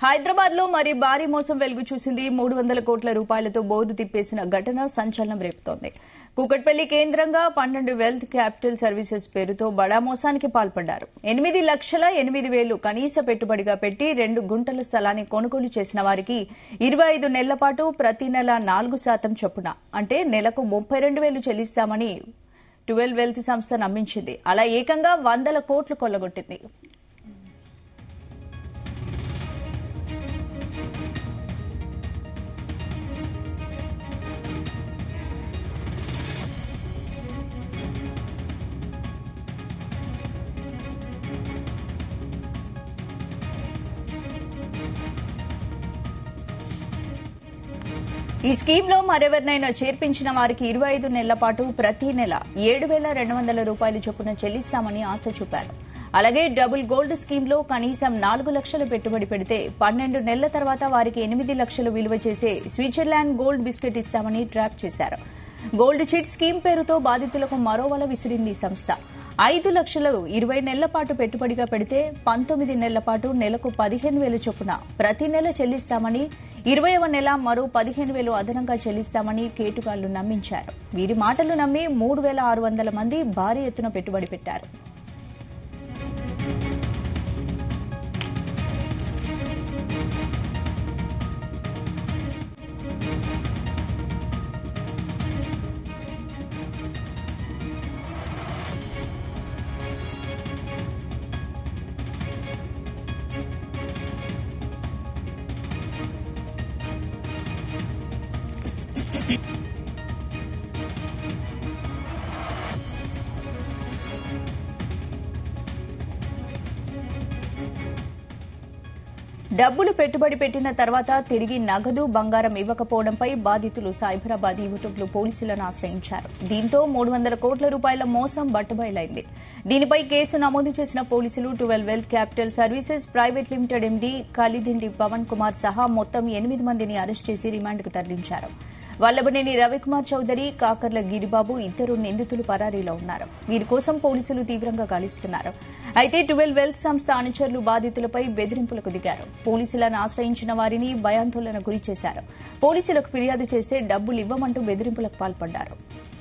హైదరాబాద్ లో మరి భారీ మోసం వెలుగు చూసింది. 300 కోట్ల రూపాయలతో బోర్డు తిప్పేసిన ఘటన సంచలనం రేపుతోంది. కూకట్పల్లి కేంద్రంగా 12 వెల్త్ క్యాపిటల్ సర్వీసెస్ పేరుతో బడా మోసానికి పాల్పడ్డారు. 8,08,000 కనీస పెట్టుబడిగా పెట్టి 2 గుంటల స్థలాన్ని కొనుగోలు చేసిన వారికి 25 నెలల పాటు ప్రతి నెల 4% చొప్పున అంటే నెలకు 32,000 చెల్లిస్తామని 12 వెల్త్ సంస్థ నమ్మించింది. అలా ఏకంగా 100 కోట్లు కొల్లగొట్టింది. ఈ స్కీమ్లో మరెవరినైనా చేర్పించిన వారికి 25 నెలల పాటు ప్రతి నెల 7,200 రూపాయలు చొప్పున చెల్లిస్తామని ఆశ చూపారు. అలాగే డబుల్ గోల్డ్ స్కీమ్లో కనీసం 4 లక్షల పెట్టుబడి పెడితే 12 నెలల తర్వాత వారికి 8 లక్షలు విలువ చేసే స్విట్జర్లాండ్ గోల్డ్ బిస్కెట్ ఇస్తామని ట్రాప్ చేశారు. గోల్డ్ చిట్ స్కీమ్ పేరుతో బాధితులకు మరో వల విసిరింది ఈ సంస్థ. 5 లక్షలు 20 నెలల పాటు పెట్టుబడిగా పెడితే 19 నెలల పాటు నెలకు 15,000 చొప్పున ప్రతి నెల చెల్లిస్తామని, 20వ నెల మరో 15,000 అదనంగా చెల్లిస్తామని కేటుగాళ్లు నమ్మించారు. వీరి మాటలు నమ్మి 3,600 మంది భారీ ఎత్తున పెట్టుబడి పెట్టారు. డబ్బులు పెట్టుబడి పెట్టిన తర్వాత తిరిగి నగదు, బంగారం ఇవ్వకపోవడంపై బాధితులు సైబరాబాద్ యూట్యూబ్లో పోలీసులను ఆశ్రయించారు. దీంతో 300 కోట్ల రూపాయల మోసం బట్టబయలైంది. దీనిపై కేసు నమోదు చేసిన పోలీసులు 12 wealth capital services private limited MD Kalidindi Pavan Kumar సహా మొత్తం 8 మందిని అరెస్ట్ చేసి రిమాండ్కు తరలించారు. వల్లభనేని రవికుమార్ చౌదరి, కాకర్ల గిరిబాబు ఇద్దరు నిందితులు పరారీలో ఉన్నారు. వీరి కోసం పోలీసులు తీవ్రంగా గాలిస్తున్నారు. అయితే 12 వెల్త్ సంస్థ అనుచరులు బాధితులపై బెదిరింపులకు దిగారు. పోలీసులను ఆశ్రయించిన వారిని భయాందోళన గురి చేశారు. పోలీసులకు ఫిర్యాదు చేస్తే డబ్బులు ఇవ్వమంటూ బెదిరింపులకు పాల్పడ్డారు.